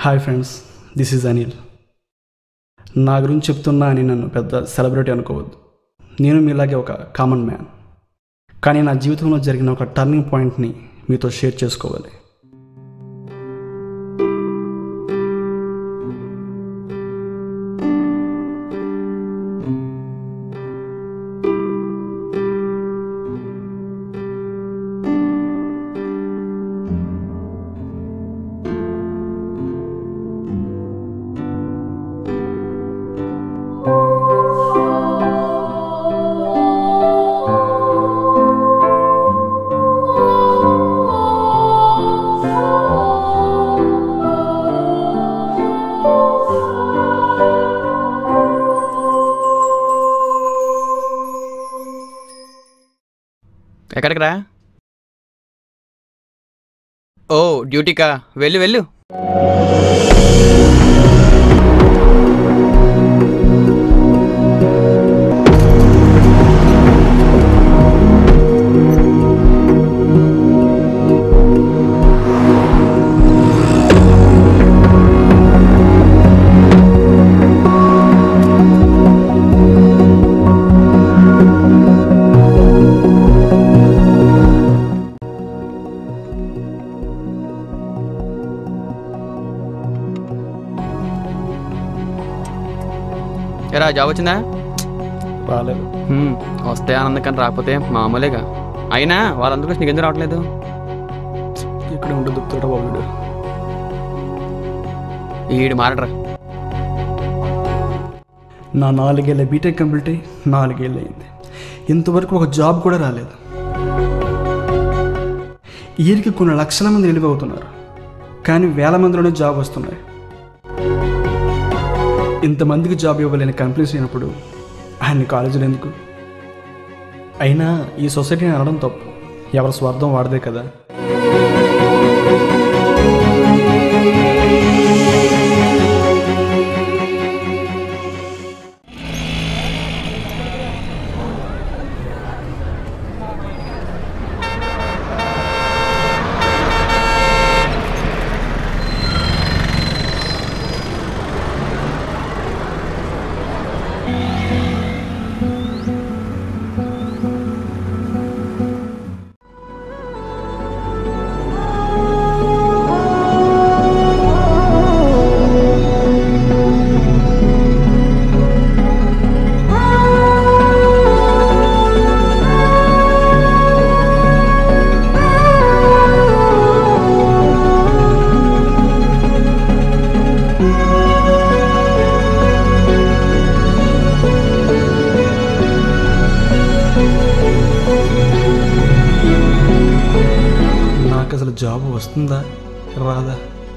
Hi friends, this is Anil. నా గురించి చెప్తున్నా అని నన్ను పెద్ద సెలబ్రిటీ అనుకోవద్దు. నేను మీలాగే ఒక కామన్ మ్యాన్. కానీ నా జీవితంలో జరిగిన ఒక టర్నింగ్ పాయింట్ని మీతో షేర్ చేసుకోవాలి. ఎక్కడికి రా? ఓ డ్యూటీకా? వెళ్ళు వెళ్ళు. ఎరా, జాబ్ వచ్చిందా? రాలేదు. వస్తే ఆనందం, కానీ రాకపోతే మామూలేగా. అయినా వాళ్ళందరూ నీకు ఎందుకు రావట్లేదు? ఇక్కడ ఉంటే దుక్కుతాడు బాబుడు. ఈడు మారడరా. నా 4 ఏళ్ళ బీటెక్ కంప్లీట్ అయ్యి 4 ఏళ్ళు అయింది. ఇంతవరకు ఒక జాబ్ కూడా రాలేదు. ఇయర్కి కొన్ని లక్షల మంది రిలీవ్ అవుతున్నారు, కానీ వేల మందిలోనే జాబ్ వస్తున్నాయి. ఇంతమందికి జాబ్ ఇవ్వలేని కంపెనీస్ అయినప్పుడు ఆయన్ని కాలేజీలు ఎందుకు? అయినా ఈ సొసైటీని అనడం తప్పు. ఎవరి స్వార్థం వాడదే కదా. అసలు జాబ్ వస్తుందా రాదా?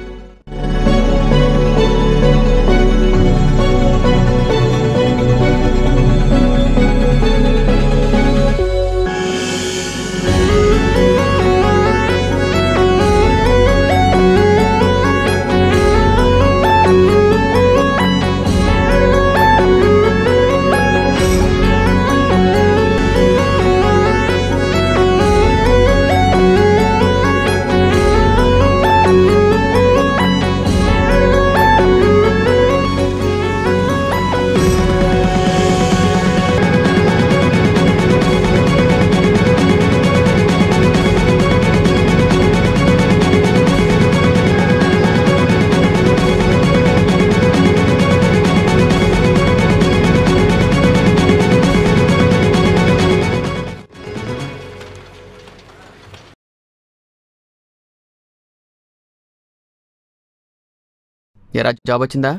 ఎరా, జాబ్ వచ్చిందా?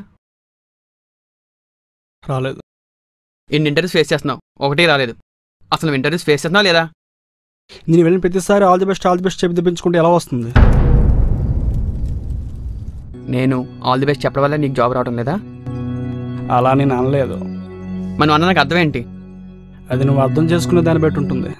రాలేదు. ఇన్ని ఇంటర్వ్యూస్ ఫేస్ చేస్తున్నావు, ఒకటి రాలేదు. అసలు నువ్వు ఇంటర్వ్యూస్ ఫేస్ చేస్తున్నావు లేదా? నేను వెళ్ళిన ప్రతిసారి ఆల్ ది బెస్ట్ చెప్పి తెప్పించుకుంటే ఎలా వస్తుంది? నేను ఆల్ ది బెస్ట్ చెప్పడం వల్ల నీకు జాబ్ రావడం లేదా? అలా నేను అనలేదు. మనం అన్న నాకు అర్థం ఏంటి? అది నువ్వు అర్థం చేసుకునే దాన్ని బట్టి ఉంటుంది.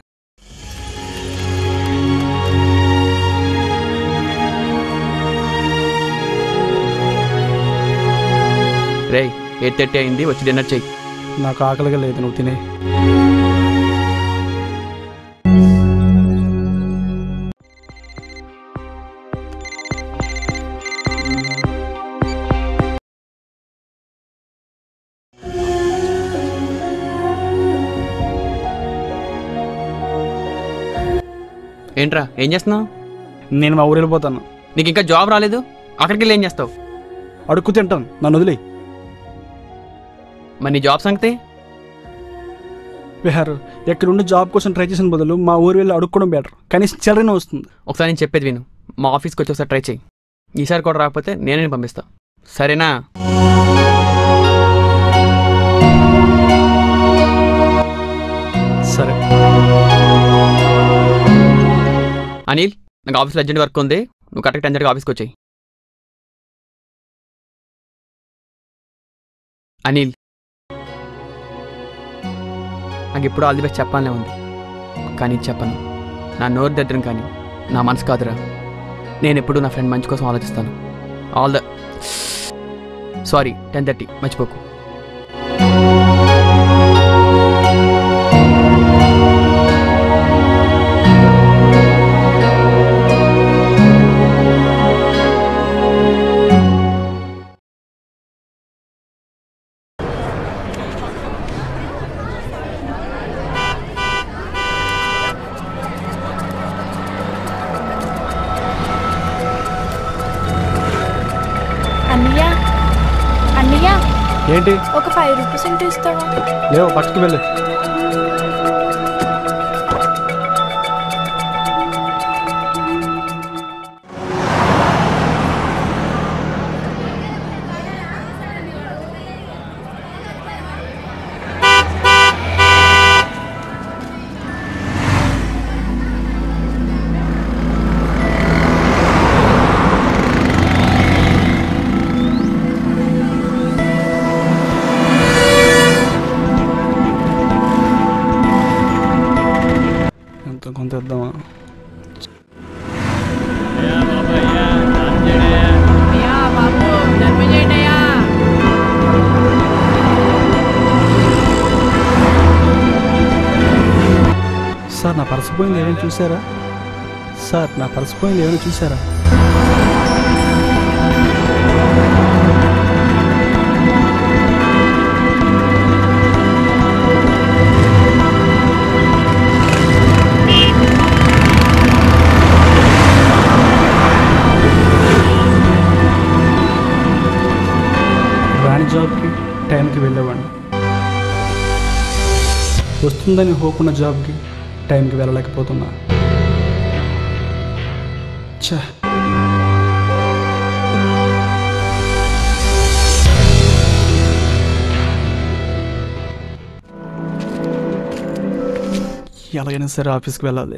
రే, 8:30 అయింది, వచ్చి డిన్నర్ చెయ్యి. నాకు ఆకలిగా లేదు, నువ్వు తినే. ఏంట్రా ఏం చేస్తున్నావు? నేను మా ఊరు వెళ్ళిపోతాను. నీకు ఇంకా జాబ్ రాలేదు, అక్కడికి వెళ్ళి ఏం చేస్తావు? అడుక్కు తింటాను, నన్ను వదిలే. మరి నీ జాబ్ సంగతి? విహార్, ఎక్కడుండి జాబ్ కోసం ట్రై చేసిన బదులు మా ఊరు వెళ్ళి అడుక్కోవడం బెటర్. కనీసం చిల్లరనే వస్తుంది. ఒకసారి నేను చెప్పేది విను, మా ఆఫీస్కి వచ్చి ఒకసారి ట్రై చేయి. ఈసారి కూడా రాకపోతే నేనే పంపిస్తా, సరేనా? సరే. అనిల్, నాకు ఆఫీస్లో అర్జెంట్ వర్క్ ఉంది, నువ్వు కరెక్ట్ 10:30 ఆఫీస్కి వచ్చాయి. అనిల్, నాకు ఎప్పుడు ఆల్ ది బెస్ట్ చెప్పాలనే ఉంది, కానీ చెప్పను. నా నోరు దగ్గర కానీ నా మనసు కాదురా. నేను ఎప్పుడు నా ఫ్రెండ్ మంచి కోసం ఆలోచిస్తాను. ఆల్ ద సారీ, 10:30 మర్చిపోకు. ఏంటి? ఒక 5 రూపీస్ ఇంటూ ఇస్తావా? లేవు, పక్కకి వెళ్ళు. కొంత ఇద్దామా? సార్, నా పర్సు పోయింది, ఏమైనా చూసారా? సార్, నా పర్సు పోయింది, ఏమైనా చూసారా? జాబ్కి టైంకి వెళ్ళేవాడిని. వస్తుందని హోప్ ఉన్న జాబ్కి టైంకి వెళ్ళలేకపోతున్నా. ఛా, ఎలాగైనా సరే ఆఫీస్కి వెళ్ళాలి.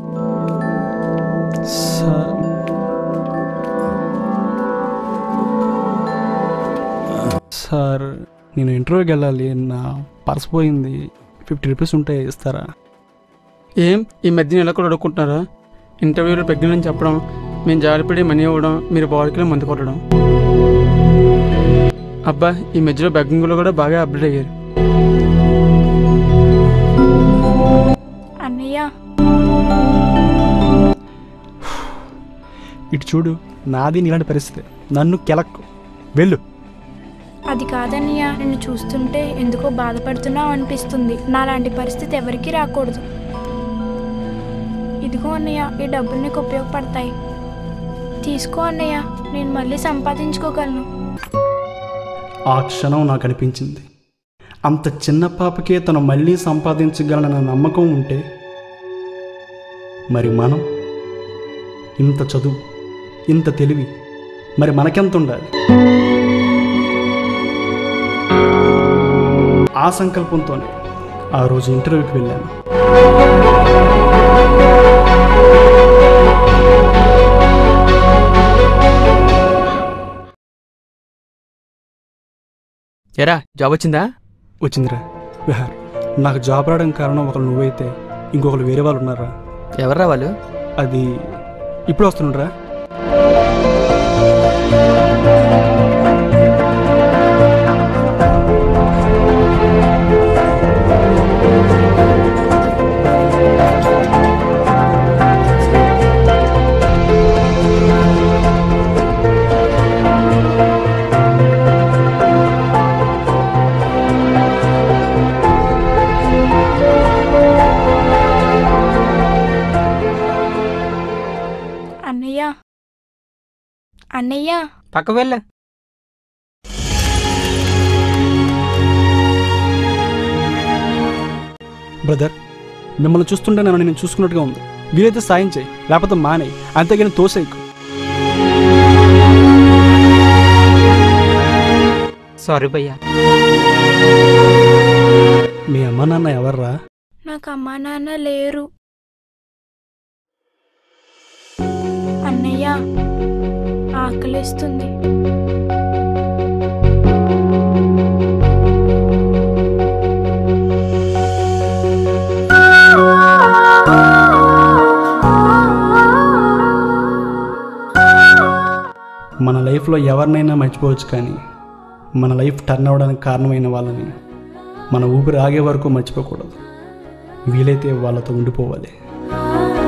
సార్, నేను ఇంటర్వ్యూకి వెళ్ళాలి, నా పర్స్ పోయింది, 50 రూపీస్ ఉంటే ఇస్తారా? ఏం ఈ మధ్యన ఎలా కూడా అడుక్కుంటున్నారా? ఇంటర్వ్యూలో పెగ్గినని చెప్పడం, మేము జారిపడి మనీ ఇవ్వడం, మీరు బాడీలో మందు కొట్టడం. అబ్బా, ఈ మధ్యలో బెగ్గింగ్లో కూడా బాగా అప్డేట్ అయ్యారు. అన్నయ్య, ఇటు చూడు, నాది ఇలాంటి పరిస్థితి, నన్ను కెలక్కు, వెళ్ళు. అది కాదన్నయ్య, నిన్ను చూస్తుంటే ఎందుకో బాధపడుతున్నావు అనిపిస్తుంది. నాలాంటి పరిస్థితి ఎవరికీ రాకూడదు. ఇదిగో అన్నయ్య, ఈ డబ్బులు నీకు ఉపయోగపడతాయి. తీసుకో అన్నయ్య, నేను మళ్ళీ సంపాదించుకోగలను. ఆ క్షణం నాకు అనిపించింది, అంత చిన్న పాపకే తను మళ్ళీ సంపాదించగలనన్న నమ్మకం ఉంటే మరి మనం, ఇంత చదువు, ఇంత తెలివి, మరి మనకెంత ఉండాలి? ఆ సంకల్పంతోనే ఆ రోజు ఇంటర్వ్యూకి వెళ్ళాను. ఎరా, జాబ్ వచ్చిందా? వచ్చిందిరా. విహార్, నాకు జాబ్ రావడం కారణం ఒకరు నువ్వైతే ఇంకొకరు వేరే వాళ్ళు ఉన్నారా? ఎవర్రా వాళ్ళు? అది ఇప్పుడు వస్తుండ్రా. అన్నయ్య పక్క వెళ్ళ. బ్రదర్, మిమ్మల్ని చూస్తుంటే నన్ను నేను చూసుకున్నట్టుగా ఉంది. వీలైతే సాయం చేయి, లేకపోతే మానేయి, అంతేగాని తోసేయకు. సారీ భయ్యా. మీ అమ్మ నాన్న ఎవర్రా? నాకు అమ్మా నాన్న లేరు. అన్నయ్య ఆకలిస్తుంది. మన లైఫ్లో ఎవరినైనా మర్చిపోవచ్చు, కానీ మన లైఫ్ టర్న్ అవ్వడానికి కారణమైన వాళ్ళని మన ఊపిరి ఆగే వరకు మర్చిపోకూడదు. వీలైతే వాళ్ళతో ఉండిపోవాలి.